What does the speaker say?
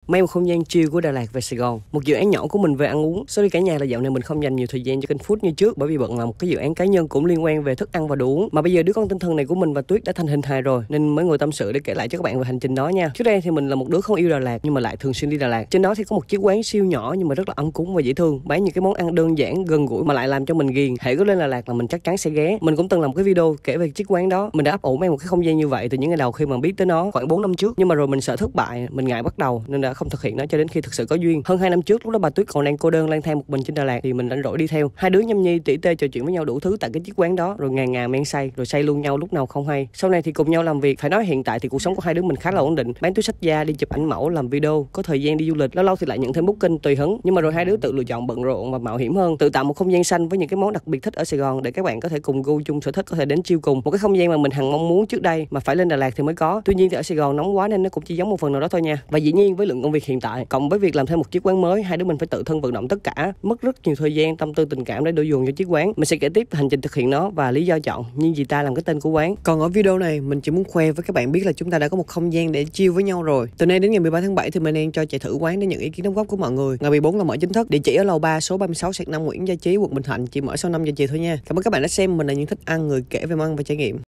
mang một không gian chill của Đà Lạt về Sài Gòn, một dự án nhỏ của mình về ăn uống. Sorry cả nhà là dạo này mình không dành nhiều thời gian cho kênh food như trước, bởi vì bận làm một cái dự án cá nhân cũng liên quan về thức ăn và đồ uống. Mà bây giờ đứa con tinh thần này của mình và Tuyết đã thành hình hài rồi, nên mới ngồi tâm sự để kể lại cho các bạn về hành trình đó nha. Trước đây thì mình là một đứa không yêu Đà Lạt nhưng mà lại thường xuyên đi Đà Lạt. Trên đó thì có một chiếc quán siêu nhỏ nhưng mà rất là ấm cúng và dễ thương, bán những cái món ăn đơn giản, gần gũi mà lại làm cho mình ghiền. Hễ có lên Đà Lạt là mình chắc chắn sẽ ghé. Mình cũng từng làm một cái video kể về chiếc quán đó. Mình đã ấp ủ mang một cái không gian như vậy từ những ngày đầu khi mà biết tới nó khoảng 4 năm trước, nhưng mà rồi mình sợ thất bại, mình ngại bắt đầu nên đã không thực hiện nó cho đến khi thực sự có duyên. Hơn 2 năm trước, lúc đó bà Tuyết còn đang cô đơn lang thang một mình trên Đà Lạt thì mình rảnh rỗi đi theo. Hai đứa nhâm nhi tỉ tê trò chuyện với nhau đủ thứ tại cái chiếc quán đó, rồi ngà men say, rồi say luôn nhau lúc nào không hay. Sau này thì cùng nhau làm việc. Phải nói hiện tại thì cuộc sống của hai đứa mình khá là ổn định, bán túi xách da, đi chụp ảnh mẫu, làm video, có thời gian đi du lịch, lâu lâu thì lại nhận thêm booking tùy hứng. Nhưng mà rồi hai đứa tự lựa chọn bận rộn và mạo hiểm hơn, tự tạo một không gian xanh với những cái món đặc biệt thích ở Sài Gòn để các bạn có thể cùng gu chung sở thích, có thể đến chill cùng. Một cái không gian mà mình hằng mong muốn trước đây mà phải lên Đà Lạt thì mới có. Tuy nhiên thì ở Sài Gòn nóng quá nên nó cũng chỉ giống một phần nào đó thôi nha. Và dĩ nhiên với lượng công việc hiện tại cộng với việc làm thêm một chiếc quán mới, hai đứa mình phải tự thân vận động tất cả, mất rất nhiều thời gian, tâm tư, tình cảm để đổ dồn cho chiếc quán. Mình sẽ kể tiếp hành trình thực hiện nó và lý do chọn Nhưng Gì Ta làm cái tên của quán. Còn ở video này mình chỉ muốn khoe với các bạn biết là chúng ta đã có một không gian để chill với nhau rồi. Từ nay đến ngày 13 tháng 7 thì mình đang cho chạy thử quán để nhận ý kiến đóng góp của mọi người. Ngày 14 là mở chính thức. Địa chỉ ở lầu 3 số 36/5 Nguyễn Gia Trí, quận Bình Thạnh, chỉ mở sau 5 giờ chiều thôi nha. Cảm ơn các bạn đã xem. Mình là Những Thích Ăn, người kể về món ăn và trải nghiệm.